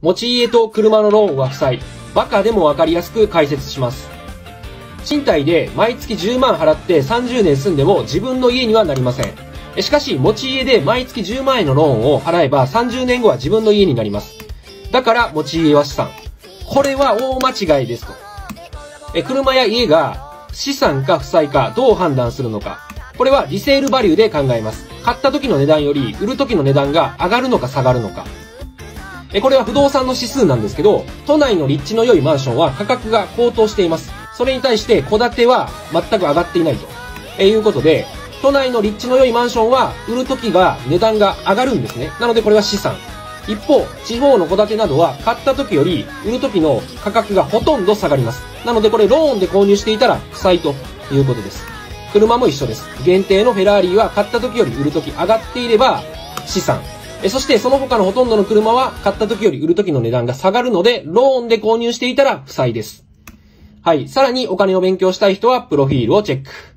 持ち家と車のローンは負債。バカでもわかりやすく解説します。賃貸で毎月10万払って30年住んでも自分の家にはなりません。しかし、持ち家で毎月10万円のローンを払えば30年後は自分の家になります。だから持ち家は資産。これは大間違いですと。車や家が資産か負債かどう判断するのか。これはリセールバリューで考えます。買った時の値段より売る時の値段が上がるのか下がるのか。これは不動産の指数なんですけど、都内の立地の良いマンションは価格が高騰しています。それに対して戸建ては全く上がっていないということで、都内の立地の良いマンションは売る時が値段が上がるんですね。なのでこれは資産。一方、地方の戸建てなどは買った時より売る時の価格がほとんど下がります。なのでこれローンで購入していたら負債ということです。車も一緒です。限定のフェラーリは買った時より売る時上がっていれば資産。そしてその他のほとんどの車は買った時より売る時の値段が下がるので、ローンで購入していたら負債です。はい。さらにお金を勉強したい人はプロフィールをチェック。